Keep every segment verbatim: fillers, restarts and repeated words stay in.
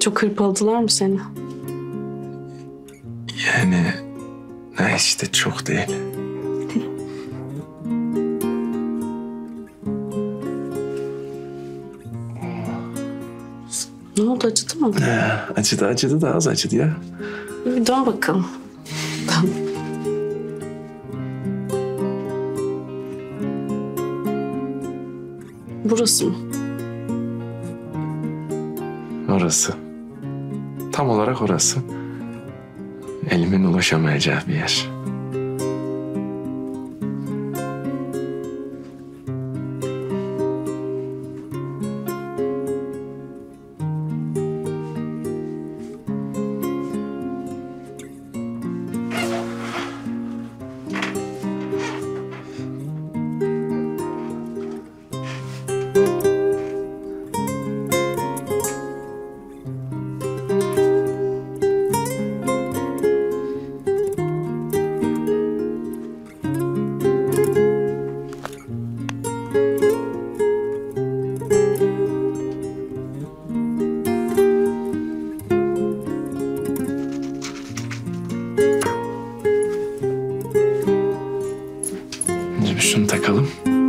Çok hırpaladılar mı seni? Yani ne işte çok değil. Ne oldu, acıdı mı? Ee, acıdı acıdı da az acıdı ya. Bir dön bakalım. Burası mı? Orası. Tam olarak orası. Elimin ulaşamayacağı bir yer. Önce bir şunu takalım.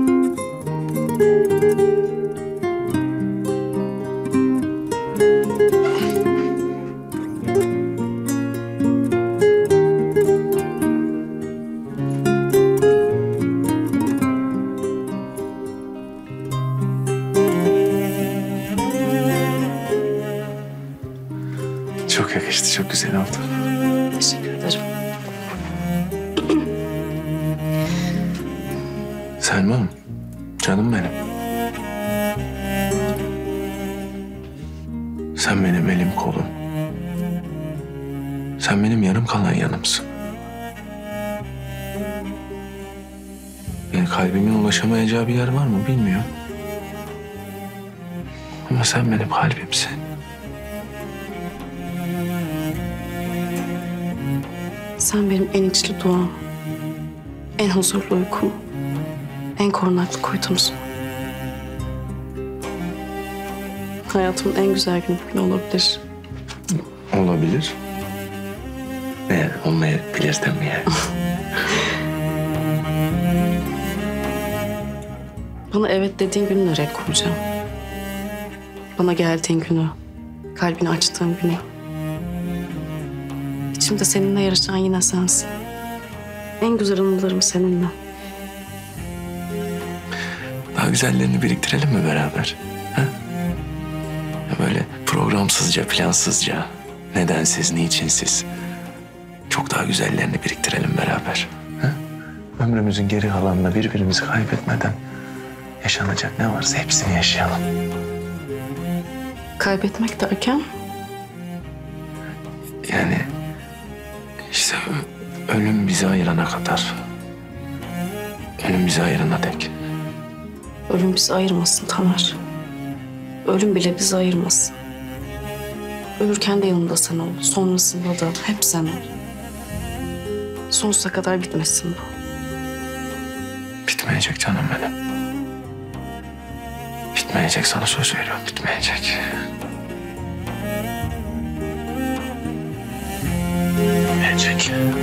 Çok yakıştı, çok güzel oldu. Teşekkür ederim. Selma'm, canım benim. Sen benim elim kolum. Sen benim yarım kalan yanımsın. Yani kalbimin ulaşamayacağı bir yer var mı bilmiyorum. Ama sen benim kalbimsin. Sen benim en içli duam, en huzurlu uykum, en korunaklı kuytumsun. Hayatımın en güzel günü bugün olabilir. Olabilir. Ne olmayabilir de mi yani? Bana evet dediğin günü nereye koyacağım? Bana geldiğin günü, kalbini açtığın günü. İçimde seninle yarışan yine sensin. En güzel anılarım seninle. Daha güzellerini biriktirelim mi beraber? Ha? Ya böyle programsızca, plansızca, nedensiz, niçinsiz. Çok daha güzellerini biriktirelim beraber. Ha? Ömrümüzün geri kalanında birbirimizi kaybetmeden yaşanacak ne varsa hepsini yaşayalım. Kaybetmek derken? Yani işte ö- ölüm bizi ayırana kadar. Ölüm bizi ayırana dek. Ölüm bizi ayırmasın Taner. Ölüm bile bizi ayırmasın. Ölürken de yanımda sen ol. Sonrasında da hep sen ol. Sonsuza kadar bitmesin bu. Bitmeyecek canım benim. Bitmeyecek, sana söz veriyorum, bitmeyecek. Bitmeyecek.